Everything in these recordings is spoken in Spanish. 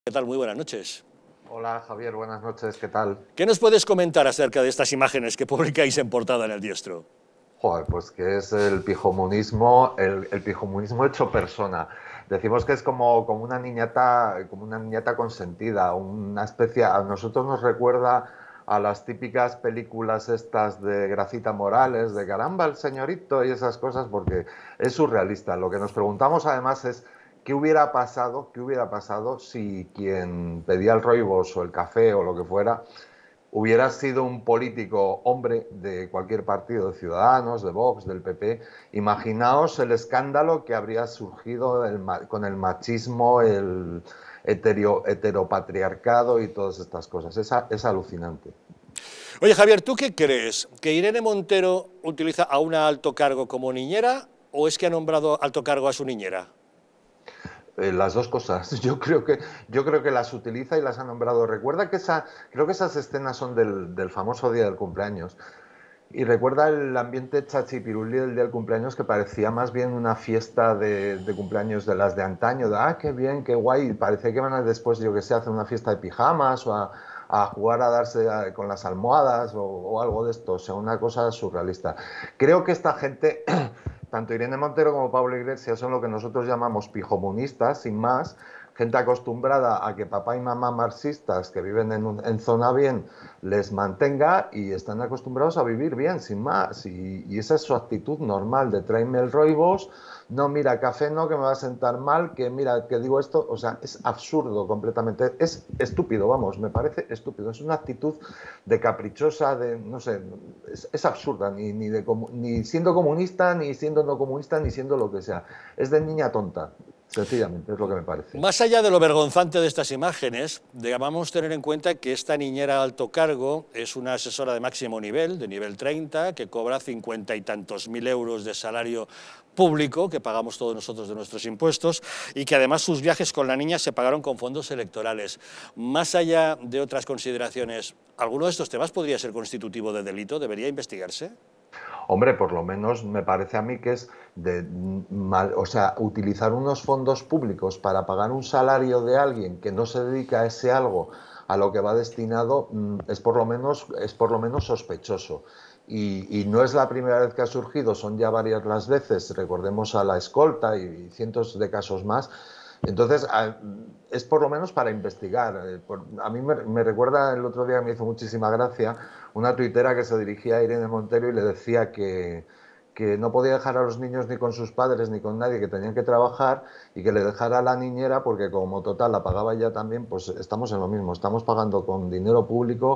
¿Qué tal? Muy buenas noches. Hola Javier, buenas noches, ¿qué tal? ¿Qué nos puedes comentar acerca de estas imágenes que publicáis en portada en el Diestro? Joder, pues que es el pijomunismo, el pijomunismo hecho persona. Decimos que es como una niñata consentida, una especie, a nosotros nos recuerda a las típicas películas estas de Gracita Morales, de caramba el señorito y esas cosas, porque es surrealista. Lo que nos preguntamos además es qué hubiera pasado si quien pedía el roibos o el café o lo que fuera hubiera sido un político hombre de cualquier partido, de Ciudadanos, de Vox, del PP. Imaginaos el escándalo que habría surgido con el machismo, el heteropatriarcado y todas estas cosas. Es alucinante. Oye, Javier, ¿tú qué crees? ¿Que Irene Montero utiliza a una alto cargo como niñera o es que ha nombrado alto cargo a su niñera? Las dos cosas. Yo creo que las utiliza y las ha nombrado. Recuerda que creo que esas escenas son del famoso día del cumpleaños. Y recuerda el ambiente chachipirulí del día del cumpleaños, que parecía más bien una fiesta de cumpleaños de las de antaño, qué bien, qué guay. Parecía que van a después, yo que sé, hacer una fiesta de pijamas o a jugar a darse con las almohadas o algo de esto. O sea, una cosa surrealista. Creo que esta gente, tanto Irene Montero como Pablo Iglesias, son lo que nosotros llamamos pijomunistas, sin más, gente acostumbrada a que papá y mamá marxistas que viven en zona bien les mantenga y están acostumbrados a vivir bien, sin más. Y esa es su actitud normal, de tráeme el roibos, no, mira, café no, que me va a sentar mal, que mira, que digo esto, o sea, es absurdo completamente, es estúpido, vamos, me parece estúpido, es una actitud de caprichosa, de, no sé, es absurda, ni siendo comunista, ni siendo no comunista, ni siendo lo que sea, es de niña tonta. Sencillamente, es lo que me parece. Más allá de lo vergonzante de estas imágenes, debamos tener en cuenta que esta niñera alto cargo es una asesora de máximo nivel, de nivel 30, que cobra 50 y tantos mil euros de salario público, que pagamos todos nosotros de nuestros impuestos, y que además sus viajes con la niña se pagaron con fondos electorales. Más allá de otras consideraciones, ¿alguno de estos temas podría ser constitutivo de delito? ¿Debería investigarse? Hombre, por lo menos me parece a mí que es o sea, utilizar unos fondos públicos para pagar un salario de alguien que no se dedica a ese algo a lo que va destinado es por lo menos sospechoso. Y no es la primera vez que ha surgido, son ya varias las veces, recordemos a la escolta y cientos de casos más. Entonces, es por lo menos para investigar. A mí me recuerda, el otro día me hizo muchísima gracia, una tuitera que se dirigía a Irene Montero y le decía que no podía dejar a los niños ni con sus padres ni con nadie, que tenían que trabajar y que le dejara a la niñera porque como total la pagaba ella también, pues estamos en lo mismo, estamos pagando con dinero público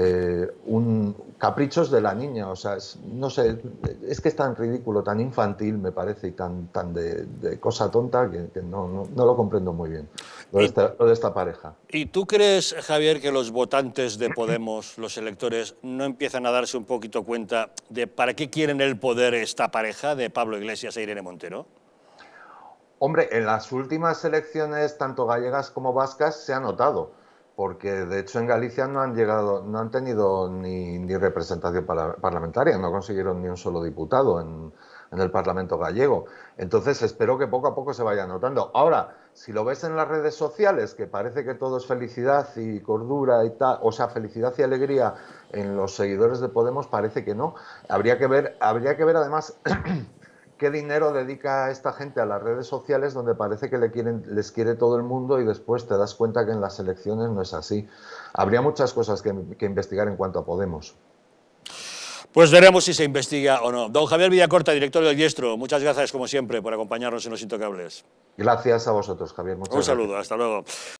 caprichos de la niña, o sea, no sé, es que es tan ridículo, tan infantil me parece y tan de cosa tonta que no lo comprendo muy bien, lo de esta pareja. ¿Y tú crees, Javier, que los votantes de Podemos, los electores, no empiezan a darse un poquito cuenta de para qué quieren el poder esta pareja de Pablo Iglesias e Irene Montero? Hombre, en las últimas elecciones, tanto gallegas como vascas, se ha notado, porque de hecho en Galicia no han tenido ni representación parlamentaria, no consiguieron ni un solo diputado en el Parlamento gallego. Entonces espero que poco a poco se vaya notando. Ahora, si lo ves en las redes sociales, que parece que todo es felicidad y cordura y tal, o sea, felicidad y alegría en los seguidores de Podemos, parece que no. Habría que ver además qué dinero dedica esta gente a las redes sociales, donde parece que les quiere todo el mundo y después te das cuenta que en las elecciones no es así. Habría muchas cosas que investigar en cuanto a Podemos. Pues veremos si se investiga o no. Don Javier Villacorta, director del Diestro, muchas gracias como siempre por acompañarnos en Los Intocables. Gracias a vosotros, Javier. Muchas gracias. Un saludo, hasta luego.